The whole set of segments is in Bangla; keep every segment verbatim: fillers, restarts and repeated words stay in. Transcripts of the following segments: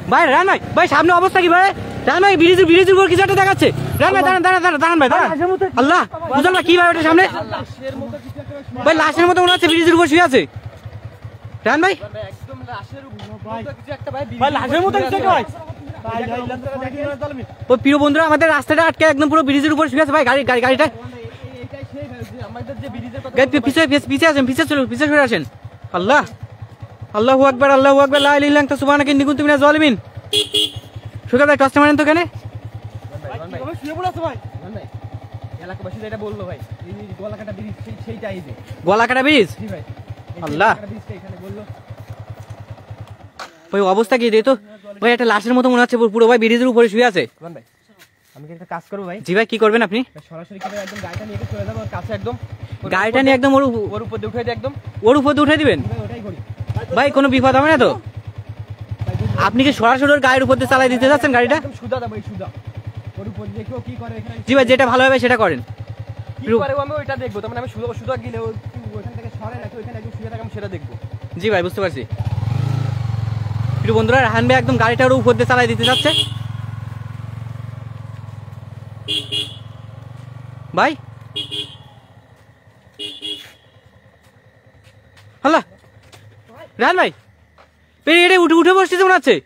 ভাই রান ভাই ভাই সামনে অবস্থা কি ভাই? রান ভাই ব্রিজের ব্রিজের উপর কিছু একটা দেখাচ্ছে। রান ভাই দাঁড়ান দাঁড়ান দাঁড়ান দাঁড়ান ভাই দাঁড়ান। আল্লাহ বুঝলাম না কি ভাই ওটা সামনে ভাই লাশের মতো মনে হচ্ছে ব্রিজের উপর শুয়ে আছে। রান ভাই একদম লাশের উপর কিছু একটা ভাই ভাই লাশের মতো কিছু একটা ভাই। ও প্রিয় বন্ধুরা আমাদের রাস্তাটা আটকে একদম পুরো ব্রিজের উপর শুয়ে আছে ভাই। গাড়ি গাড়ি গাড়িটা পিছিয়ে পিছিয়ে আসেন পিছিয়ে চলুন পিছিয়ে সরে আসেন। আল্লাহ আল্লাহু আকবার আল্লাহু আকবার লা ইলাহা ইল্লা আনতা সুবহানাকা ইন্নী কুনতু মিনাজ জালিমিন। সুকা ভাই টর্চটা মারেন তো কেন? ভাই শুয়ে পড়ে আছে ভাই। ভাই এলাকাবাসী যেটা বললো ভাই এই গলাকাটা ব্রিজ সেইটা এই যে গলাকাটা ব্রিজ। জি ভাই আল্লাহ ব্রিজটা এখানে বললো। ভাই অবস্থা কি দেখো ভাই একটা লাশের মতো মনে হচ্ছে পুরো ভাই ব্রিজের উপরে শুয়ে আছে। ভাই আমি কি একটা কাজ করব ভাই? জি ভাই কি করবেন আপনি? সরাসরি কি একদম গাড়িটা নিয়ে চলে যাব কাছে একদম গাড়িটা নিয়ে একদম ওর ওর উপর দিয়ে উঠাই দিই একদম ওর উপর দিয়ে উঠাই দিবেন ওটাই করি ভাই। কোনো বিপদ হবে না তো? আপনি কি সরাসরি ওর গাড়ির উপর দিয়ে চালাই দিতে যাচ্ছেন গাড়িটা? একদম সুদা দাও ভাই সুদা ওর উপর দিয়ে কেউ কি করে এখানে। জি ভাই যেটা ভালো হবে সেটা করেন। কি করে আমি ওইটা দেখব তার মানে আমি সুদা সুদা গিলে ওইখান থেকে সরে নাকি ওইখানে একদম শুয়ে থাকে আমি সেটা দেখব। জি ভাই বুঝতে পারছি। প্রিয় বন্ধুরা রাহান ভাই একদম গাড়িটা ওর উপর দিয়ে চালাই দিতে যাচ্ছে ভাই। আল্লাহ রাহান ভাই পেড়ে উঠে উঠে বসতেছে মনে হচ্ছে।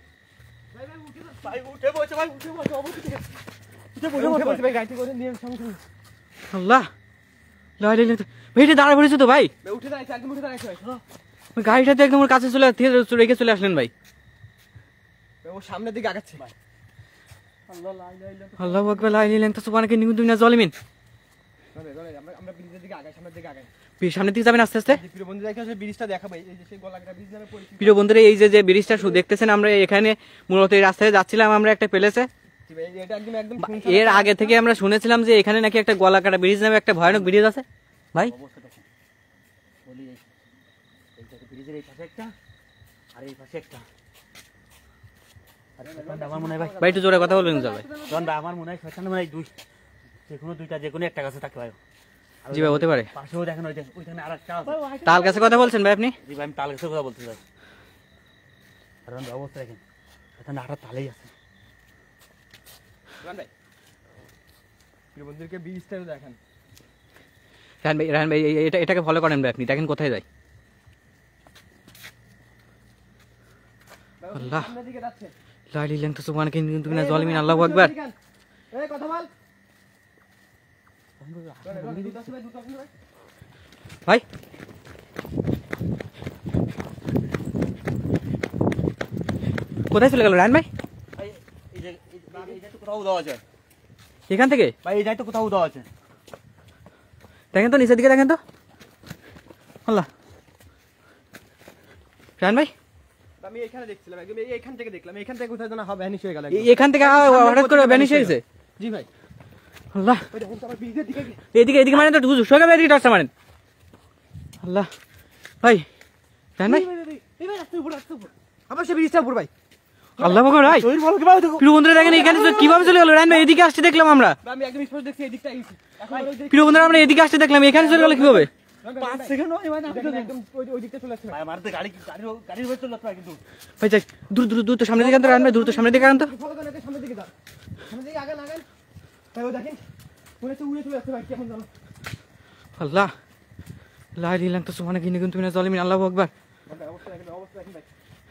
আল্লাহ ভাই দাঁড়া পড়েছে তো ভাই। গাড়িটাতে একদম ওর কাছে চলে রেখে চলে আসলেন ভাই। ও সামনের দিকে আগাচ্ছে ভাই। আল্লাহু আকবার লা ইলাহা ইল্লা আনতা সুবহানাকা ইন্নী কুনতু মিনাজ জালিমিন। আমরা ব্রিজের দিকে আগাই সামনের দিকে আগাই সামনের দিকে যাবেন আস্তে আস্তে। প্রিয় বন্ধুরা এখানে ব্রিজটা দেখাবো এই যে সেই গলাকাটা ব্রিজ নামে পরিচিত। প্রিয় বন্ধুরা এই যে যে ব্রিজটা শুধু দেখতেছেন আমরা এখানে মূলত এই রাস্তায় যাচ্ছিলাম আমরা একটা প্লেসে। এটা একদম একদম এর আগে থেকে আমরা শুনেছিলাম যে এখানে নাকি একটা গলাকাটা ব্রিজ নামে একটা ভয়ানক ব্রিজ আছে ভাই। বলি এই যে ব্রিজের এই পাশে একটা আর এই পাশে একটা। আমার মনে হয় ভাই ভাই একটু জোরে কথা বলবেন ভাই। জন ভাই আমার মনে হয় শয়তান মানে দুই যে কোনো দুইটা যে কোনো একটা কাছে থাকতে পারে। জি ভাই হতে পারে। পাশেও দেখেন ওই যে ওইখানে আরেকটা আছে। তাল গাছে কথা বলছেন ভাই আপনি? জি ভাই আমি তাল গাছে কথা বলতে চাই। কারণ অবস্থা দেখেন এখানে আটা তালেই আছে। রান ভাই প্রিয় বন্ধুদেরকে ব্রিজটা দেখেন। রান ভাই রান ভাই এটা এটাকে ফলো করেন ভাই আপনি দেখেন কোথায় যায়। আল্লাহ সামনের দিকে যাচ্ছে। লা ইলাহা ইল্লা আনতা সুবহানাকা ইন্নী কুনতু মিনাজ জালিমিন। আল্লাহু আকবার। এই কথা বল ভাই। কোথায় চলে গেল রান ভাই? কোথাও দেওয়া আছে এখান থেকে ভাই এই যাই তো কোথাও দেওয়া আছে দেখেন তো নিচের দিকে দেখেন তো। আল্লাহ রান ভাই আমি এখানে দেখছিলাম একদম এইখান থেকে দেখলাম এখান থেকে কোথায় যেন হবে ভ্যানিশ হয়ে গেল এখান থেকে হঠাৎ করে ভ্যানিশ হয়ে গেছে। জি ভাই আল্লাহ এদিকে এদিকে মানে তো সোজা এদিকে টর্চটা মারেন। আল্লাহ ভাই রান ভাই আবার সে ব্রিজটা উপর ভাই। আল্লাহ ভগবান ভাই প্রিয় বন্ধুরা দেখেন এখানে কিভাবে চলে গেল রান ভাই? এদিকে আসতে দেখলাম আমরা। আমি একদম স্পষ্ট দেখছি এদিকটা আইছি। প্রিয় বন্ধুরা আমরা এদিকে আসতে দেখলাম এখানে চলে গেল কিভাবে? পাঁচ সেকেন্ড হয় মানে একদম ওই দিকটা চলে আসছে ভাই। আমার তো গাড়ি গাড়ি গাড়ির উপর চলে আসছে কিন্তু ভাই যাই দূর দূর দূর তো সামনের দিকে আনতে রান ভাই দূর তো সামনের দিকে আনতে সামনের দিকে যান সামনের দিকে আগান আগান ভাই ও দেখেন উড়ে তো উড়ে চলে আসছে ভাই কেমন জানো। আল্লাহ লা ইলাহা ইল্লা আনতা সুবহানাকা ইন্নী কুনতু মিনাজ জালিমিন। আল্লাহু আকবার। অবস্থা দেখেন অবস্থা দেখেন ভাই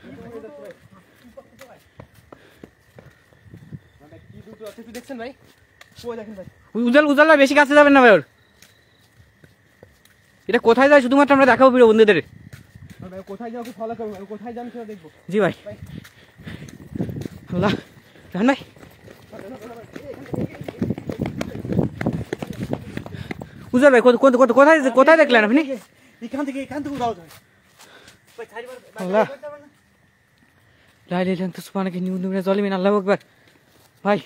কি দুটো আছে একটু দেখছেন ভাই? ওই দেখেন ভাই উজাল উজাল বেশি কাছে যাবেন না ভাই। ওর এটা কোথায় যায় শুধুমাত্র আমরা দেখাবো প্রিয় বন্ধুদের। ভাই কোথায় যাও কি ফলো করব কোথায় যান সেটা দেখবো। জি ভাই আল্লাহ রান ভাই উজাল ভাই কোথায় কোথায় দেখলেন আপনি? এখান থেকে এখান থেকে উঠাও যায় ভাই চারবার। আল্লাহ লা ইলাহা ইল্লা আনতা সুবহানাকা ইন্নী কুনতু মিনাজ জালিমিন। আল্লাহু আকবার। ভাই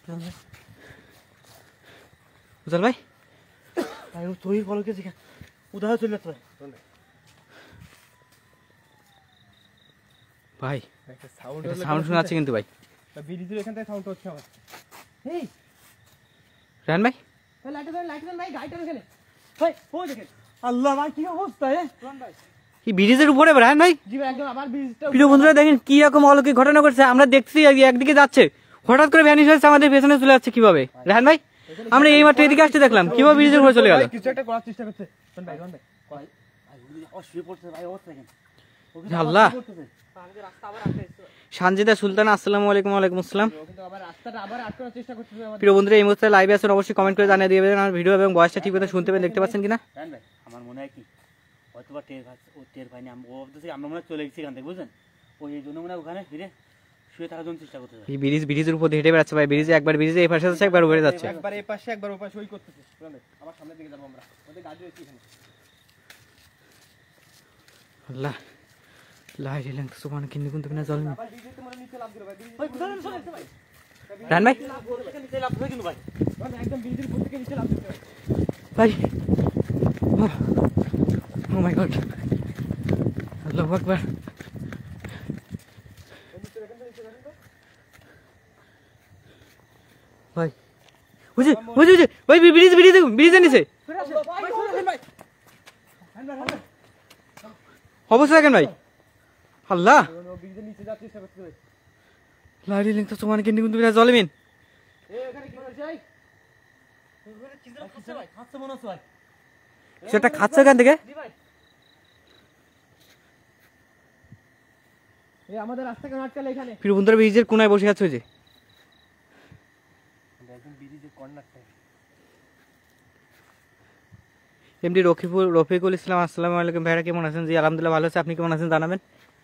উজাল ভাই ভাই ও তুই ফলো কে দেখেন উদাহরণ চলে যাচ্ছে ভাই একটা সাউন্ড সাউন্ড শোনা যাচ্ছে কিন্তু ভাই ব্রিজের এখান থেকে সাউন্ড হচ্ছে আমার। এই রান ভাই লাইট দেন লাইট দেন ভাই গাড়িটা এখানে ভাই ও দেখেন। আল্লাহ ভাই কি অবস্থা এ রান ভাই এই ব্রিজের উপরে রায়হান ভাই? জি ভাই একদম আমার ব্রিজটা। প্রিয় বন্ধুরা দেখেন কি রকম অলৌকিক ঘটনা ঘটছে, আমরা দেখছি একদিকে যাচ্ছে হঠাৎ করে ভ্যানিশ হয়েছে আমাদের পেছনে চলে যাচ্ছে কিভাবে রায়হান ভাই? আমরা এই মাত্র এদিকে আসতে দেখলাম কিভাবে ব্রিজের উপরে চলে গেল। কিছু একটা করার চেষ্টা করছে ভাই ভাই ভাই শুয়ে পড়ছে ভাই, অবস্থা দেখেন। আল্লাহ। সানজিদা সুলতানা আসসালামু আলাইকুম। ওয়ালাইকুম আসসালাম। প্রিয় বন্ধুরা এই মুহূর্তে লাইভে আছেন, অবশ্যই কমেন্ট করে জানিয়ে দিবেন আমার ভিডিও এবং ভয়েসটা ঠিক মতো শুনতে পাবেন, দেখতে পাচ্ছেন কিনা। আমার মনে হয় কি হয়তো বা টের ও টের পাইনি, ও ভাবতেছে আমরা মনে হয় চলে গেছি এখান থেকে, বুঝলেন? ওই এই জন্য মনে হয় ওখানে ফিরে শুয়ে থাকার জন্য চেষ্টা করতেছে। এই ব্রিজ ব্রিজের উপর হেঁটে বেড়াচ্ছে ভাই, ব্রিজে একবার ব্রিজে এই পাশে যাচ্ছে একবার উপরে যাচ্ছে, একবার এই পাশে একবার ওই পাশে ওই করতেছে। আবার সামনের দিকে যাব আমরা, ওদের গাড়ি রয়েছে এখানে। আল্লাহ লা ইলাহা ইল্লাল্লাহ সুবহানাকা কিন্নি কুনতু মিনাজ জালিমিন। ভাই ব্রিজে তোমার নিচে লাফ দিল ভাই, ভাই কোথায় চলে গেছে ভাই? রান ভাই নিচে লাভ হয়ে কিন্তু ভাই, ভাই একদম ব্রিজের উপর থেকে নিচে লাফ দিল ভাই। ভাই ও মাই গড আল্লাহু আকবার। ভাই বুঝি বুঝি বুঝি ভাই ব্রিজ ব্রিজ ব্রিজের নিচে অবস্থা দেখেন ভাই। আল্লাহ ব্রিজের নিচে যাচ্ছে চেষ্টা করতেছে ভাই। লা ইলাহা ইল্লাল্লাহ সুবহানাকা কিন্নি কুনতু মিনাজ জালিমিন। এই এখানে কি হয়েছে ভাই? কি যেন খাচ্ছে ভাই, খাচ্ছে মনে হচ্ছে ভাই। সেটা খাচ্ছে এখান থেকে। জি ভাই এই আমাদের রাস্তা কেন আটকালে এখানে? প্রিয় বন্ধুরা ব্রিজের কোনায় বসে আছে ওই যে একদম ব্রিজের কর্নারটা। এমডি রফিকুল রফিকুল ইসলাম আসসালামু আলাইকুম। ভাইরা কেমন আছেন? জি আলহামদুলিল্লাহ ভালো আছে, আপনি কেমন আছেন জানাবেন।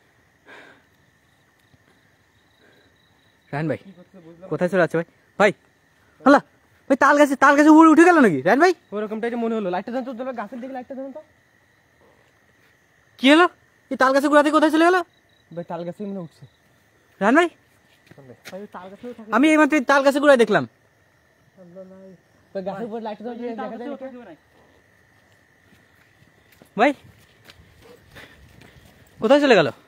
রায়হান ভাই কোথায় চলে যাচ্ছে ভাই? ভাই আল্লাহ ভাই তাল গাছে তাল গাছে উড়ে উঠে গেল নাকি রায়হান ভাই? ওরকমটাই মনে হলো। লাইটটা দেন তো, গাছের দিকে লাইটটা দেন তো। কি হলো এই তাল গাছে গোড়া থেকে কোথায় চলে গেল ভাই তাল গাছে মনে উঠছে রায়হান ভাই? ভাই তাল গাছে থাকে। আমি এইমাত্র তাল গাছে গোড়ায় দেখলাম। তো গাছের উপর লাইটটা দেন, দেখা যায় নাকি? ভাই কোথায় চলে গেল?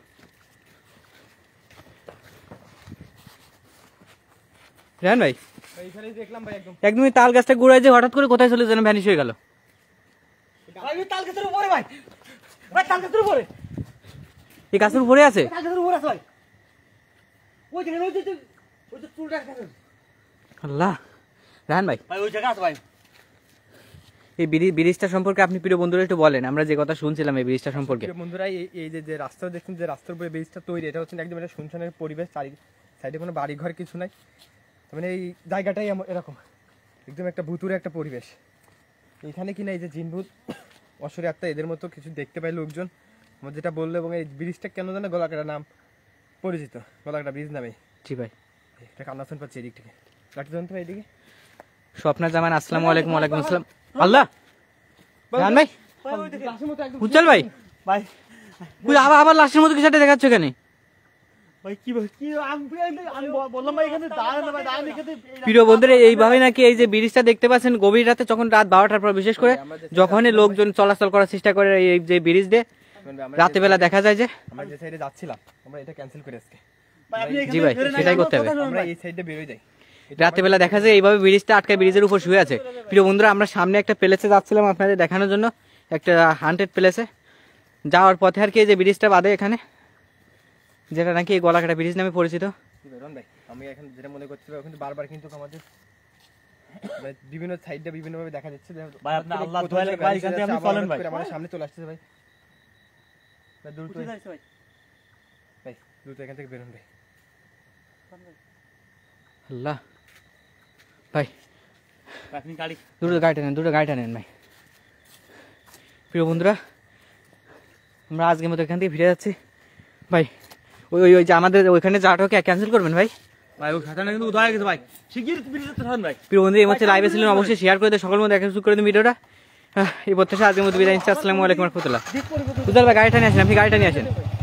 রায়হান ভাই এইখানেই দেখলাম ভাই একদম। একদমই তাল গাছটা গোড়ায় যে হঠাৎ করে কোথায় চলে যেন ভ্যানিশ হয়ে গেল। ভাই ওই তাল গাছের উপরে ভাই, ভাই তাল গাছের উপরে, এই গাছের উপরে আছে? তাল গাছের উপরে আছে ভাই। ওই দেখেন ওই যে ওই যে চুলটা দেখেন আল্লাহ। রায়হান ভাই ভাই, ওই জায়গা আছে ভাই। এই ব্রিজ ব্রিজটা সম্পর্কে আপনি প্রিয় বন্ধুরা একটু বলেন, আমরা যে কথা শুনছিলাম এই ব্রিজটা সম্পর্কে। বন্ধুরা এই এই যে যে রাস্তা দেখছেন, যে রাস্তার উপরে ব্রিজটা তৈরি, এটা হচ্ছে একদম একটা শুনশানের পরিবেশ, চারি সাইডে কোনো বাড়ি ঘর কিছু নাই। মানে এই জায়গাটাই এরকম একদম একটা ভুতুরে একটা পরিবেশ। এখানে কিনা এই যে জিনভূত অসুরে আত্মা এদের মতো কিছু দেখতে পাই লোকজন, আমার যেটা বললো। এবং এই ব্রিজটা কেন জানে গলাকাটা নাম পরিচিত, গলাকাটা ব্রিজ নামে। জি ভাই এটা কান্নাসন পাচ্ছে এদিক থেকে, লাঠি জানতো এইদিকে। স্বপ্না জামান আসসালামু আলাইকুম। ওয়ালাইকুম আসসালাম। আল্লাহ রায়হান ভাই উজ্জ্বল ভাই ভাই তুই আবার আবার লাশের মতো কিছু একটা দেখাচ্ছ এখানে। ভাই কি কি আমি আমি বললাম ভাই এখানে দাঁড়ান ভাই, দাঁড়ান এখানে। প্রিয় বন্ধুরা এইভাবে নাকি এই যে ব্রিজটা দেখতে পাচ্ছেন গভীর রাতে, যখন রাত বারোটার পর বিশেষ করে যখনই লোকজন চলাচল করার চেষ্টা করে এই যে ব্রিজ দিয়ে রাতে বেলা দেখা যায় যে। আমরা যে সাইডে যাচ্ছিলাম আমরা এটা ক্যান্সেল করে আজকে। জি ভাই সেটাই করতে হবে, আমরা এই সাইডে বের হয়ে যাই। রাতে বেলা দেখা যায় এইভাবে ব্রিজটা আটকে ব্রিজের উপর শুয়ে আছে। প্রিয় বন্ধুরা আমরা সামনে একটা প্লেসে যাচ্ছিলাম আপনাদের দেখানোর জন্য, একটা হান্টেড প্লেসে যাওয়ার পথে আর কি এই যে ব্রিজটা বাদে এখানে, যেটা নাকি এই গলাকাটা ব্রিজ নামে পরিচিত। রন ভাই আমি এখন যেটা মনে করছি ভাই, কিন্তু বারবার কিন্তু আমাদের বিভিন্ন সাইডে বিভিন্ন ভাবে দেখা যাচ্ছে। ভাই আপনি আল্লাহ দোয়া লাগে ভাই, এখান থেকে আপনি চলেন ভাই। আমাদের সামনে চলে আসছে ভাই, ভাই দ্রুত উঠে যাচ্ছে ভাই। ভাই দ্রুত এখান থেকে বেরোন ভাই। আল্লাহ ভাই আপনি গাড়ি দুটো গাড়িটা নেন, দুটো গাড়িটা নেন ভাই। প্রিয় বন্ধুরা আমরা আজকের মতো এখান থেকে ফিরে যাচ্ছি ভাই। ওই ওই ওই যে আমাদের ওইখানে যাওয়াটাকে ক্যান্সেল করবেন ভাই। ভাই ওই খাতাটা কিন্তু উদয় গেছে ভাই, শিগগির ব্রিজে তো থাকুন ভাই। প্রিয় বন্ধু এই মধ্যে লাইভে ছিলেন, অবশ্যই শেয়ার করে দেয়, সকল মধ্যে দেখা করে দিন ভিডিওটা। এই প্রত্যাশা আজকের মতো বিদায় নিচ্ছি। আসসালামু আলাইকুম রহমতুল্লাহ। উজ্জ্বল ভাই গাড়িটা নিয়ে আসেন, আপনি গাড়িটা নিয়ে আসেন।